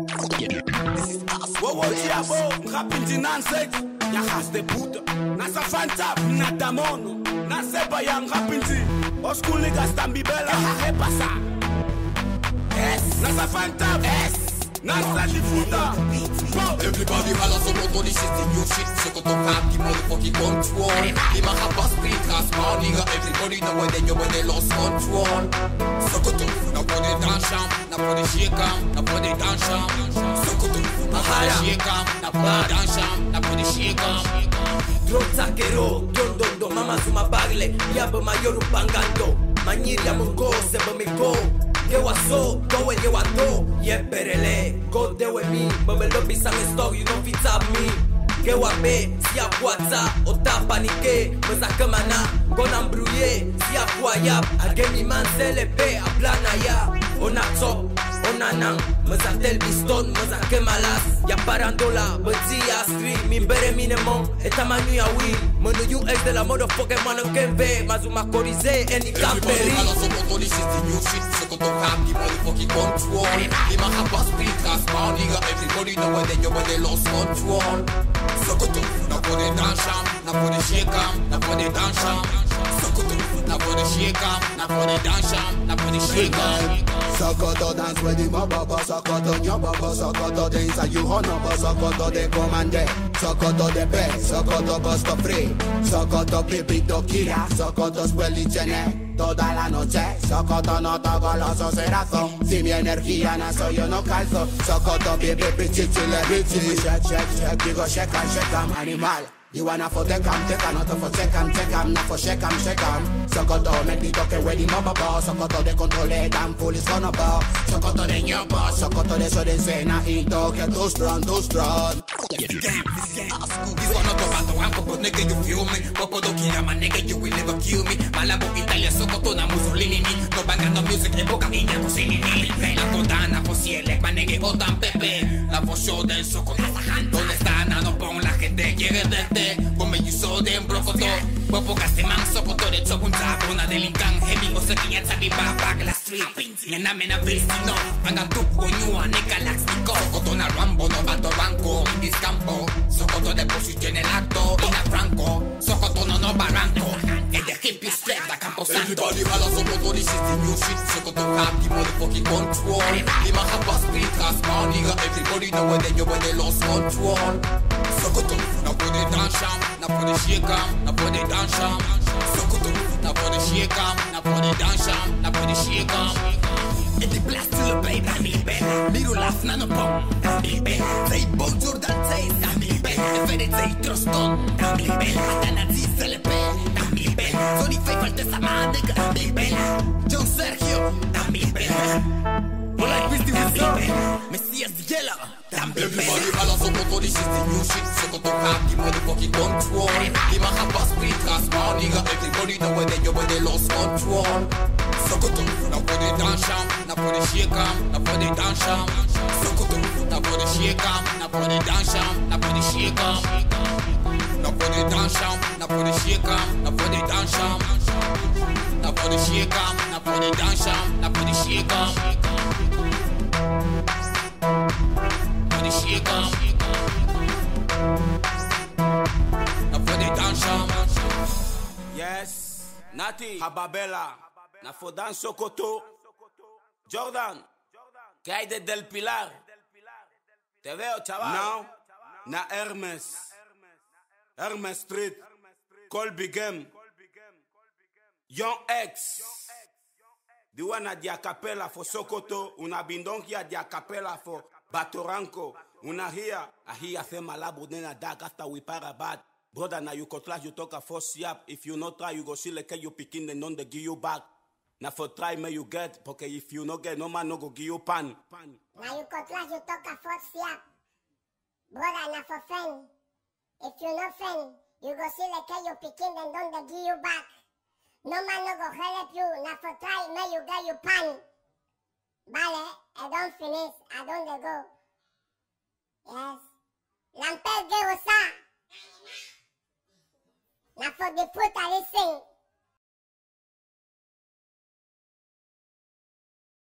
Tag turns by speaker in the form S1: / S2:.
S1: Wow, diabo, rapindi nansek, ya has de puta. Nasa fanta, nata mono. Nasepa yang rapindi. Oskuli gastan bibela, he pasa. Yes, nasa fanta, yes. Nasa di puta.
S2: Everybody holla so don't this is the new shit. So go to have the motherfucking control. The man have a speed class man, nigga. Everybody know when they lost control. So go to now for the dance now for the shake now for the dance so go to now for the shake now for the dance now for the shake
S3: Drozakero, do mama zuma bagle, yaba mayoru pangando, manyiri ya mungo seba migo. Gewa so, go and gewa do, ye perele, go de we mi, babelo bisang stock, you don't fit up me. Gewa be, si a puata, ota panike, meza kemana, gona mbrouye, si a puayap, agemi man selepe, a plana ya, ona top. Onanang, meza tel biston, meza kemalas. Ya parandola, betia street. Min bere minemon, eta manu ya win. Menu you ex de la motherfucking man kenve. Mazuma korize, eni kamperi.
S2: This is the new shit, so go to have the motherfucking control. The man have a speed class man, nigga. Everybody know when they lost control. So go to, now for the dance now for the shake now for the dance so go to, now for the shake now for the dance now for the shake
S4: Sokoto dance with the baba, Sokoto your baba, Sokoto the inside you honor, Sokoto the commander, Sokoto the best, Sokoto costo free, Sokoto pipito kira, Sokoto spellicene, toda la noche, Sokoto no toco los ocerazos, si mi energía nazo yo no calzo, Sokoto pipi chichile bichi, check, digo shake em, animal. You wanna for take 'em, not for take 'em, not for shake 'em. Sokoto make me talk away the mama boss. Sokoto de controle damn police gonna ball. Sokoto de your boss, Sokoto de so de cena y toque too strong.
S2: This one not about the one, but nigga you feel me. Popo do kira my nigga you will never kill me. Malabo Italia Sokoto na Mussolini. No bangando music epoca india cosinini. La condana for ciele, my nigga otan pepe. La for show del Sokoto. ¿Dónde está? No pon la gente quiere verte. Come you saw them brokoto. Popo gaste man Sokoto de chopunta. Una delincan heavy o se tiene sabi back la street. Nena mena vestino. Anga tu coño a neka laxico. Sokoto na Rambo no bato banco. In this campo. Sokoto de posición el acto. Ina Franco. Sokoto no barranco. And the hippie straight da Campo Santo. Everybody holla Sokoto this is the new shit. Sokoto have the motherfucking control. The man have a speed class man, nigga. Everybody know when they lost control. Sokoto, now for the dance now for the shake now for the dance Sokoto, now for the shake now for the dance now for the shake
S3: And the blast to the baby, mi bella. Little laugh, nano pom, mi bella. Say bon Jordan says, mi bella. Fede say troston, mi bella. Atana dice le pe, mi bella. Sony fai falte sa nigga, mi bella. John Sergio, mi bella. Like Christy with Messias the Yellow.
S2: Everybody holla Sokoto, this is the new shit. Sokoto have the motherfucking control. The man have a speed class man, nigga. Everybody know when they lost control. Sokoto, now for the dance now for the shake now for the dance Sokoto, now for the shake now for the dance now for the shake now for the dance now for the shake now for the dance now for the shake now for the dance now for the shake shake now for the dance.
S1: Yes, Nati, Hababella, na for dance Sokoto. Jordan, que hay desde el Pilar. Te veo, chaval. Now, na Hermes Street, Colby Game, Young X. The one at the acapella for Sokoto, una bindongia the acapella for Batoranco, una here, a here fe malabu nena dag after we para bad. Brother, now you cutlass, you talk a first siap. If you not try, you go see like you picking the non de give you back. Now for try may you get, porque if you no get, no man no go give you pan.
S5: Now you cutlass, you talk a first siap. Brother, now for friend. If you no friend, you go see like you picking the non de give you back. No man no go help you. Now for try, may you get you pan. Vale, I don't finish, I don't go. Yes. Lampel de osa. Now for the put I listen.